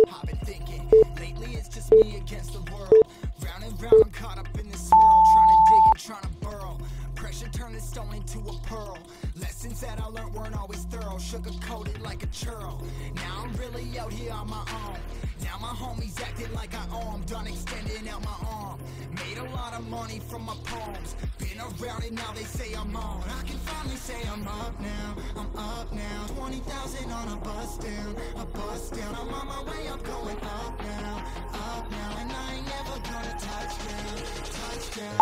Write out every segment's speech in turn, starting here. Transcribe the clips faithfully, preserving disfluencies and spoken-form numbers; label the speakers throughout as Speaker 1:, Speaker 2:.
Speaker 1: I've been thinking, lately it's just me against the world. Round and round I'm caught up in this swirl, trying to dig and trying to burrow. Pressure turned the stone into a pearl. Lessons that I learned weren't always thorough, sugar-coated like a churl. Now I'm really out here on my own. Now my homies acting like I owe 'em. Done extending out my arm. Made a lot of money from my poems. Been around and now they say I'm on. I can finally say I'm up now. I'm up now. twenty thousand on a bus down. A bus down. I'm on my way up, going up now. Up now. And I ain't never gonna touch down. Touchdown.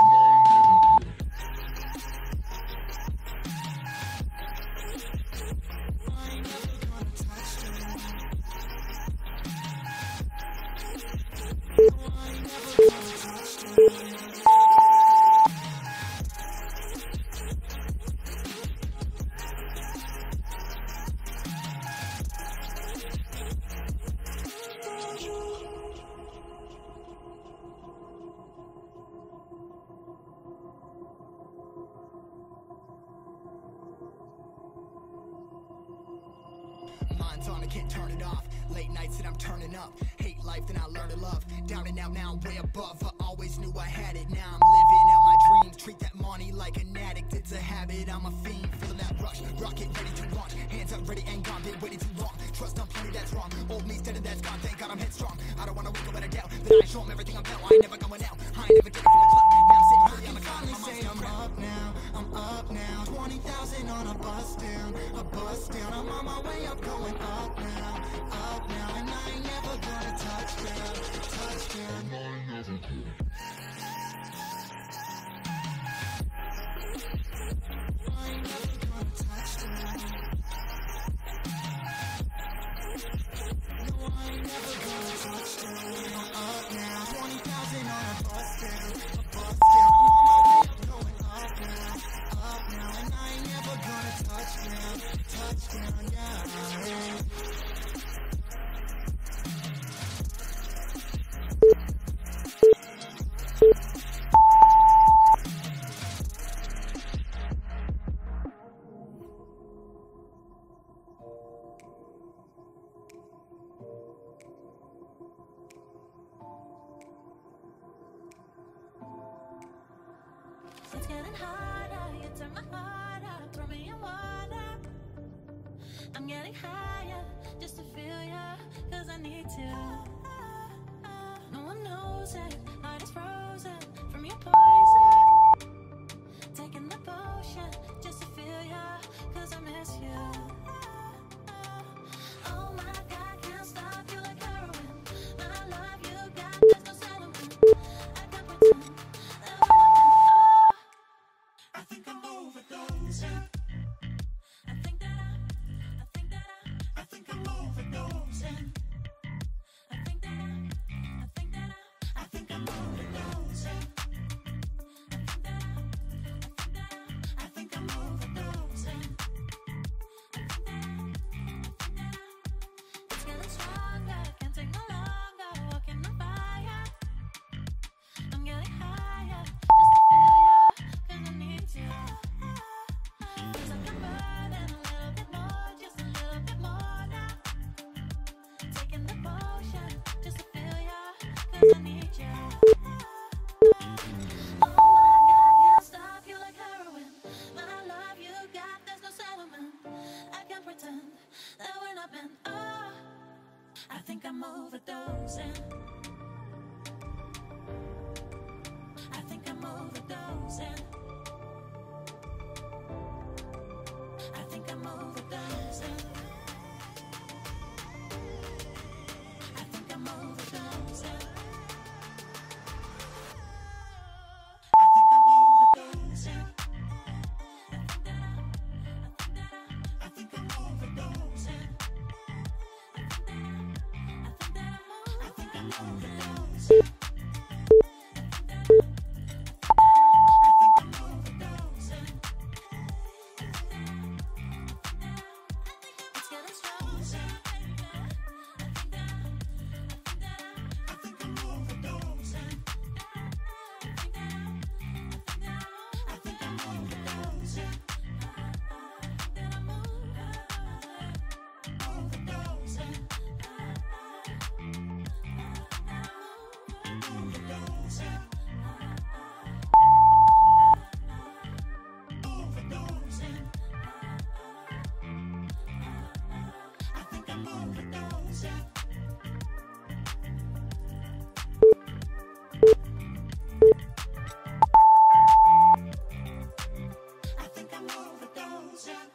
Speaker 1: Mind's on, I can't turn it off. Late nights and I'm turning up. Hate life, then I learn to love. Down and out, now I'm way above. I always knew I had it. Now I'm living out my dreams. Treat that money like an addict. It's a habit, I'm a fiend. Feeling that rush. Rocket ready to launch. Hands up, ready and gone. Been waiting too long. Trust on plenty, that's wrong. Old me's dead and that's gone. Thank God I'm headstrong. I don't wanna wake up with a doubt. That I show 'em everything I'm about. I ain't never going out. I ain't never getting from a club. Now I'm sitting early on the clock. I'm say I'm up now. I'm up now. twenty thousand on a bus down. A bus down. I'm on my way up, going up now. Up now. And I ain't never gonna touch down. Touchdown. I ain't never gonna. I ain't never gonna touch down. No, I ain't never gonna touch down. I'm up now. twenty thousand on a bus down. A bus down. I'm on my way up, going up now. Up now. And I ain't never gonna touch down. Touchdown, yeah.
Speaker 2: It's getting harder, you turn my heart up, throw me in water. I'm getting higher, just to feel ya, cause I need to. No one knows it, heart is frozen from your poison. Taking the potion, just to feel ya, cause I miss you. Oh my God, can't stop you like heroin. My love you got, there's no settlement. I can't pretend.
Speaker 3: I think I'm overdosing.
Speaker 2: I think that I, I think that I,
Speaker 3: I think I'm overdosing.
Speaker 2: I think that I, I think that I,
Speaker 3: I think I'm overdosing. Overdosing. I think I'm overdosing. I think I'm overdosing.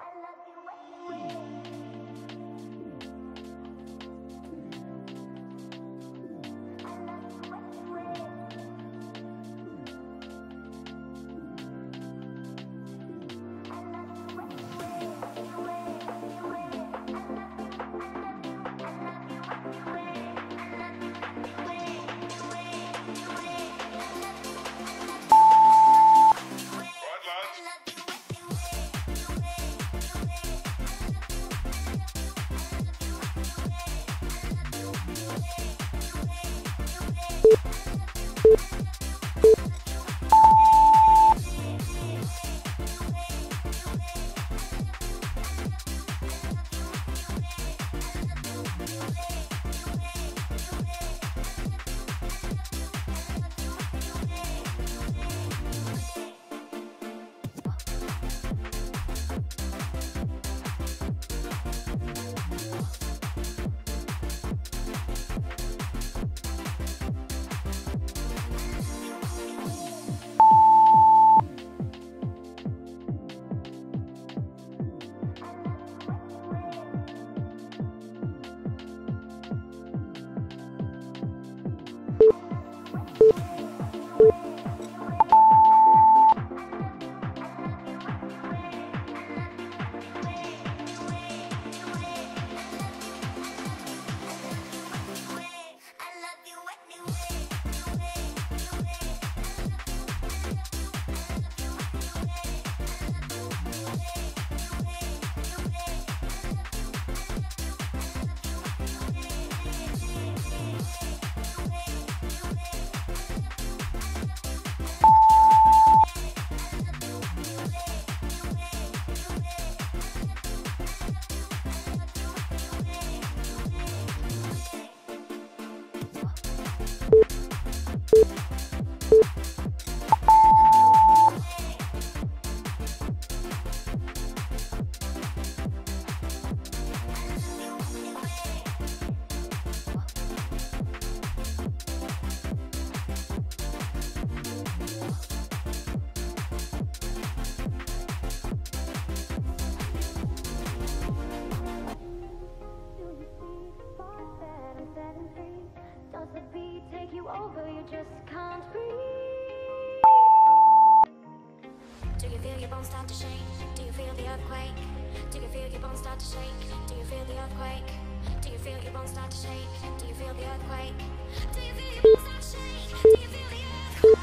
Speaker 2: Over, you just can't breathe. Do you feel your bones start to shake? Do you feel the earthquake? Do you feel your bones start to shake? Do you feel the earthquake? Do you feel your bones start to shake? Do you feel the earthquake? Do you feel your bones start to shake? Do you feel the earthquake?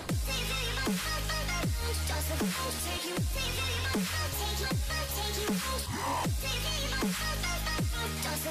Speaker 3: Take you, take you, take you.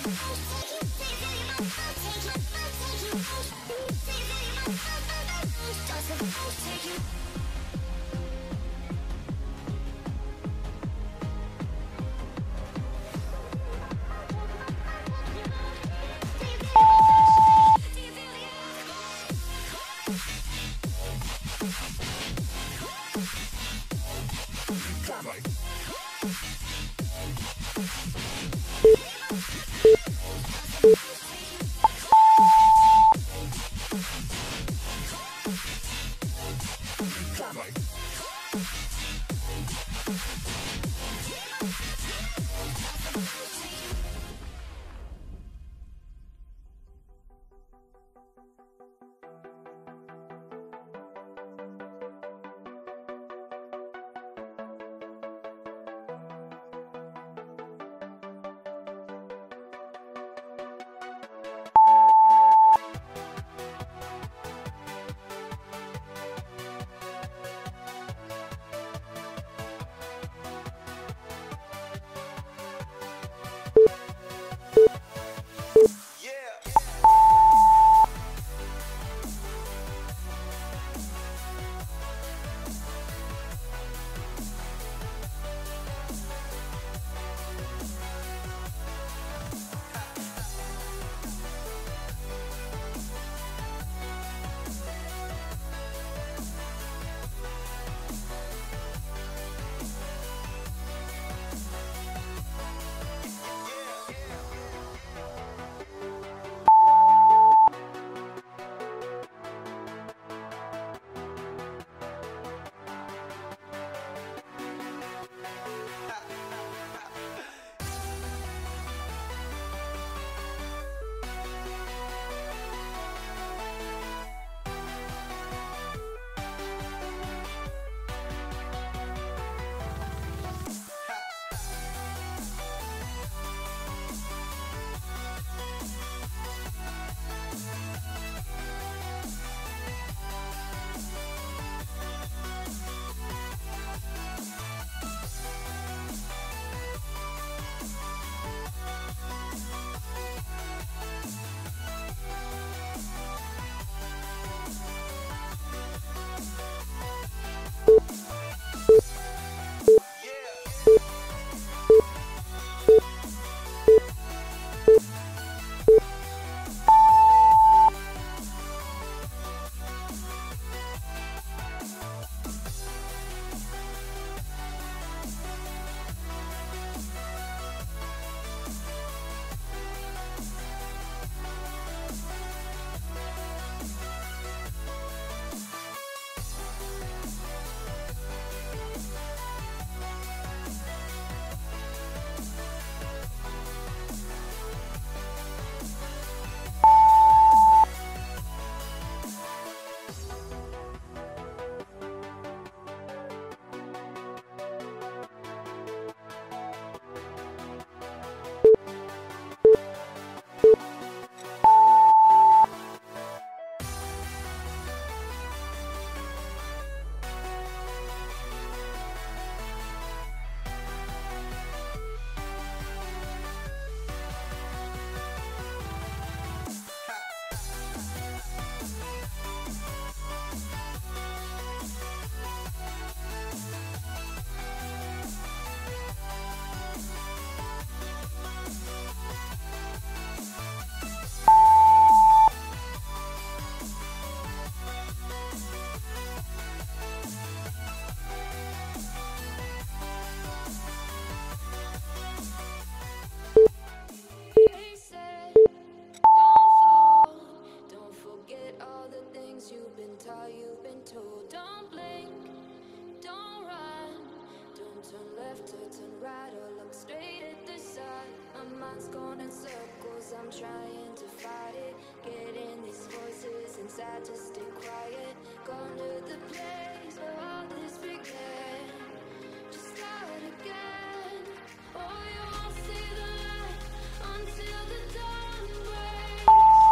Speaker 2: mind's going in circles, I'm trying to fight it. Getting these voices inside to stay quiet. Gone to the place where all this began. Just start again. Oh, you won't see the light until the dawn breaks.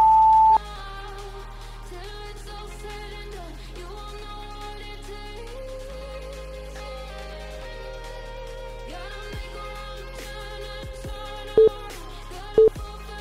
Speaker 2: No, till it's all said and done, you won't know what it takes. Gotta make a wrong turn and turn around. Gotta fall back.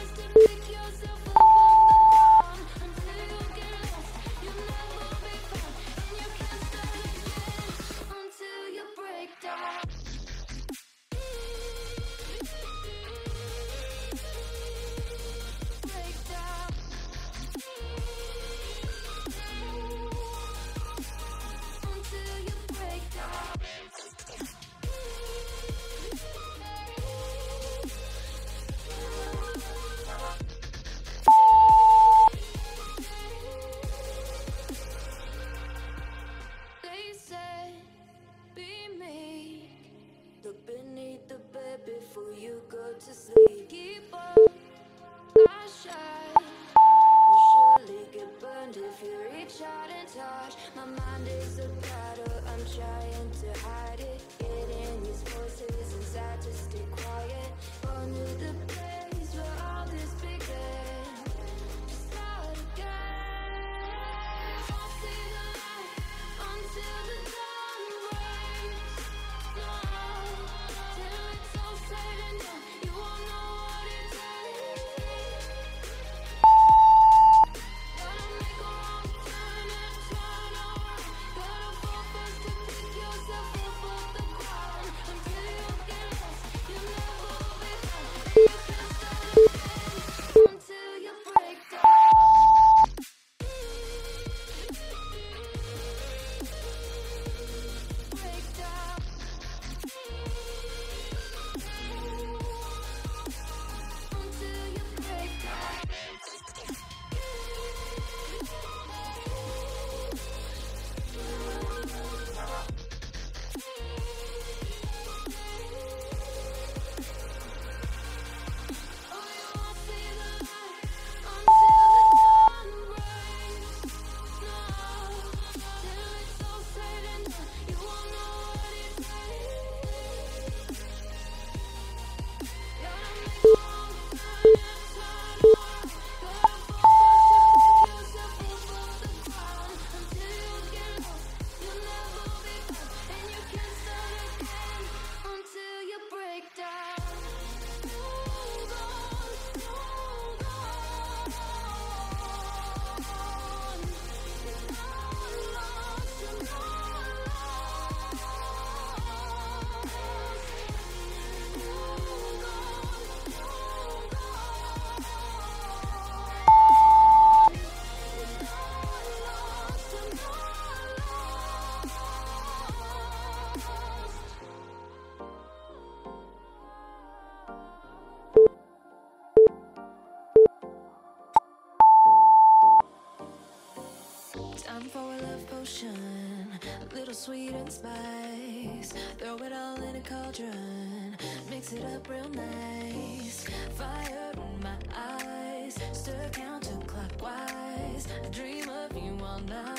Speaker 2: One for a love potion, a little sweet and spice. Throw it all in a cauldron, mix it up real nice. Fire in my eyes, stir counterclockwise. I dream of you all night.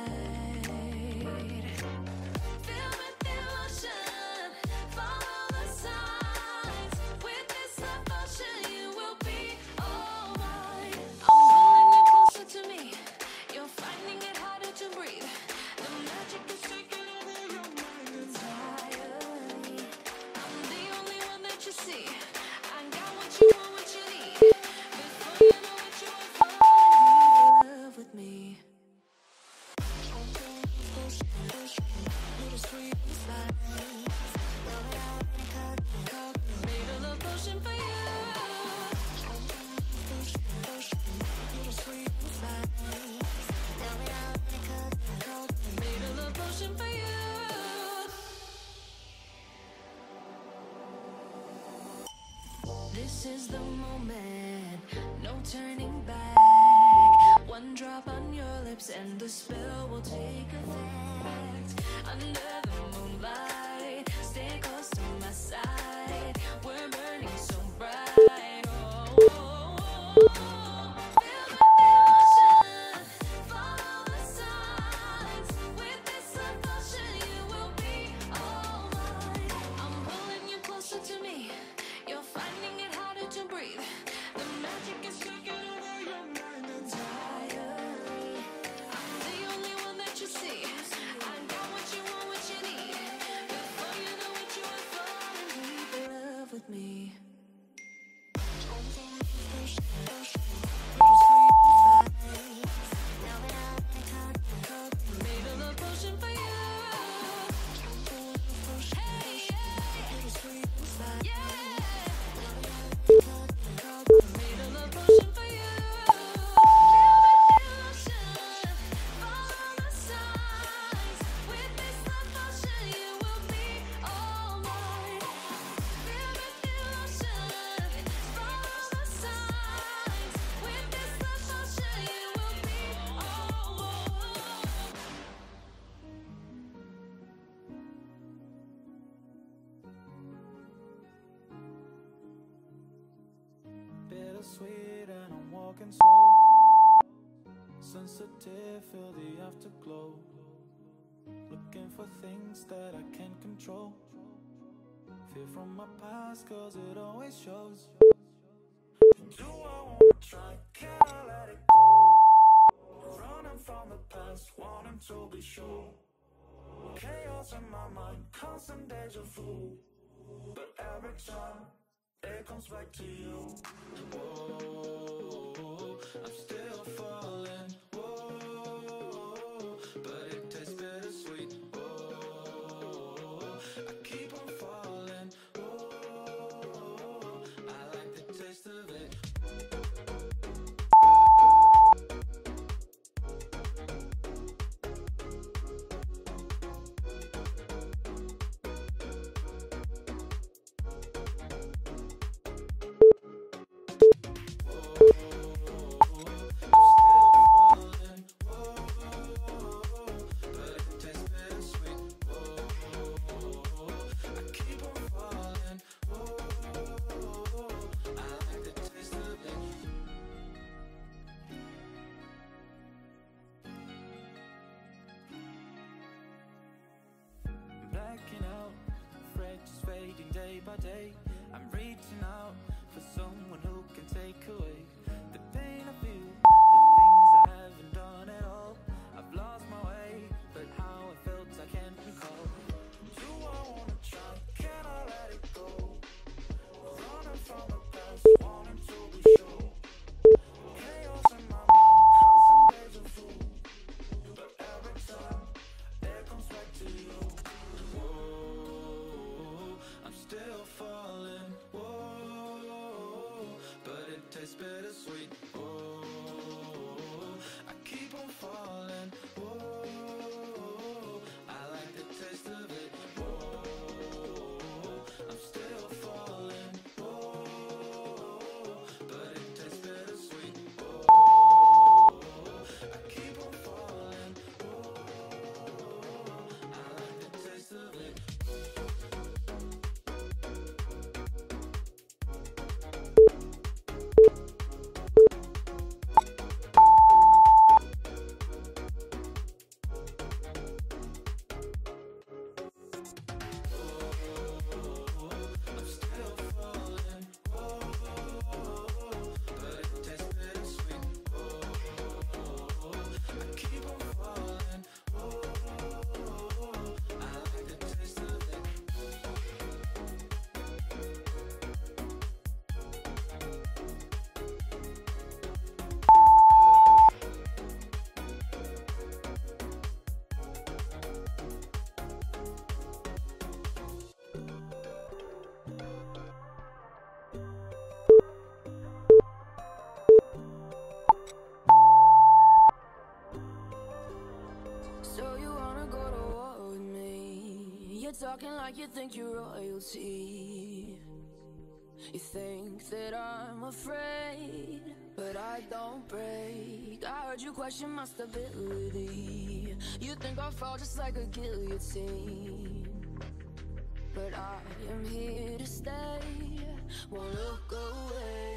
Speaker 2: Fill with devotion, follow the signs. With this devotion, you will be all mine. I'm pulling you closer to me. You're finding it harder to breathe. The magic is taking over your mind entirely. I'm the only one that you see. I got what you want, what you need. Before you know what you want, fall in love with me. Little sweet inside. Made a love potion for you. Little sweet inside. Made a love potion for you. This is the moment, no turning back. One drop on your lips and the spell will take effect. Under the moonlight, stay close to my side. We're burning so bright. Oh, oh, oh, oh. Feel the devotion, follow the signs. With this devotion, you will be all mine. I'm pulling you closer to me. You're finding it harder to breathe. The magic is taking over your mind entirely. I'm the only one that you see. I got what you want, what you need. Before you know what you want, fall in love with me. Made a love potion for you. Hey, yeah. Made a love potion for you. Feel the devotion, follow the signs. With this love potion, you will be all mine. Feel the devotion, follow the signs. With this love potion, you will be all mine.
Speaker 4: Bittersweet and I'm walking slow. Sensitive, feel the afterglow. Looking for things that I can't control. Fear from my past cause it always shows. Do I wanna try? Can I let it go? Running from the past, wanting to be sure. Chaos in my mind, constant deja vu. But every time it comes back to you. Whoa, I'm still falling. Whoa, but it tastes bittersweet. Whoa, I keep on falling. Whoa, I like the taste of it. Blacking out, afraid just fading day by day. I'm reaching out for someone who can take away the pain I feel, the things I haven't done at all. I've lost my way, but how I felt I can't recall. Do I wanna try? Can I let it go? Running from the past, wanting to be sure. Chaos in my mind, constant deja vu. But every time it comes back to you. Whoa, I'm still falling. Whoa, but it tastes bittersweet. Whoa, I keep on falling. Whoa, I like the taste of it. Whoa, I'm still falling. Whoa, but it tastes bittersweet. Whoa, I keep on falling.
Speaker 5: talking like you think you're royalty. You think that I'm afraid, but I don't break. I heard you question my stability. You think I'll fall just like a guillotine, but I am here to stay, won't look away.